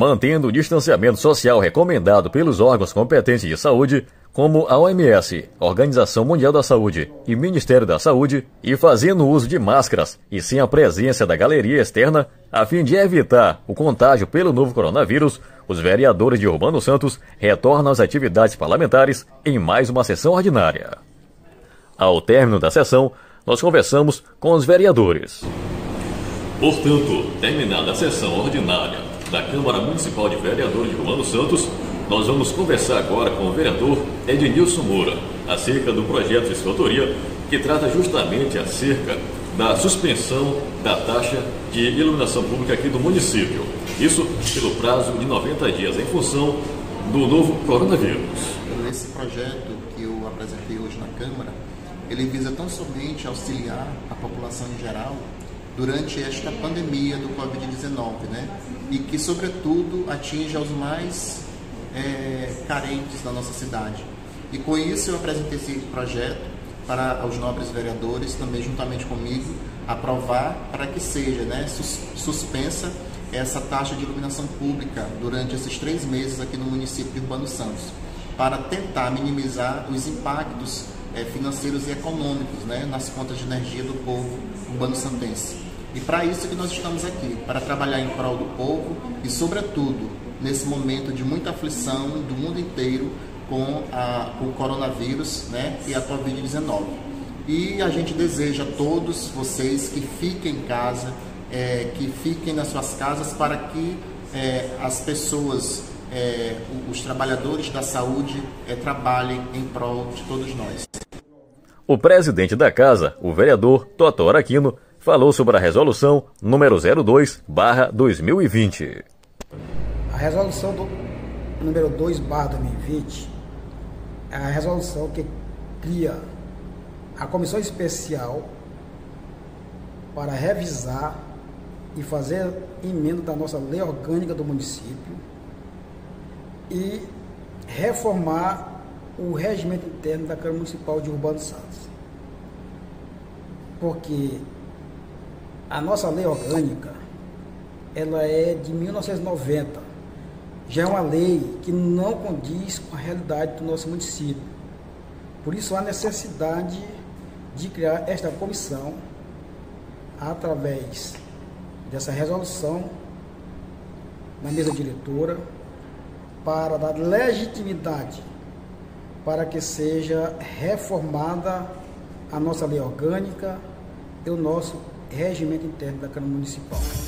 mantendo o distanciamento social recomendado pelos órgãos competentes de saúde, como a OMS, Organização Mundial da Saúde e Ministério da Saúde, e fazendo uso de máscaras e sem a presença da galeria externa, a fim de evitar o contágio pelo novo coronavírus, os vereadores de Urbano Santos retornam às atividades parlamentares em mais uma sessão ordinária. Ao término da sessão, nós conversamos com os vereadores. Portanto, terminada a sessão ordinária da Câmara Municipal de Vereadores de Urbano Santos, nós vamos conversar agora com o vereador Ednilson Moura acerca do projeto de autoria que trata justamente acerca da suspensão da taxa de iluminação pública aqui do município. Isso pelo prazo de 90 dias em função do novo coronavírus. Esse projeto que eu apresentei hoje na Câmara, ele visa tão somente auxiliar a população em geral durante esta pandemia do Covid-19, né? E que, sobretudo, atinja os mais carentes da nossa cidade. E com isso eu apresentei esse projeto para os nobres vereadores, também juntamente comigo, aprovar para que seja, né, suspensa essa taxa de iluminação pública durante esses 3 meses aqui no município de Urbano Santos, para tentar minimizar os impactos financeiros e econômicos, né, nas contas de energia do povo urbano-santense. E para isso que nós estamos aqui, para trabalhar em prol do povo e, sobretudo, nesse momento de muita aflição do mundo inteiro com o coronavírus, né, e a Covid-19. E a gente deseja a todos vocês que fiquem em casa, que fiquem nas suas casas, para que as pessoas, os trabalhadores da saúde, trabalhem em prol de todos nós. O presidente da casa, o vereador Totó Araquino, falou sobre a resolução número 02/2020. A resolução número 2/2020 é a resolução que cria a comissão especial para revisar e fazer emenda da nossa lei orgânica do município e reformar o regimento interno da Câmara Municipal de Urbano Santos. Porque a nossa lei orgânica, ela é de 1990, já é uma lei que não condiz com a realidade do nosso município. Por isso há necessidade de criar esta comissão através dessa resolução na mesa diretora para dar legitimidade para que seja reformada a nossa lei orgânica e o nosso regimento interno da Câmara Municipal.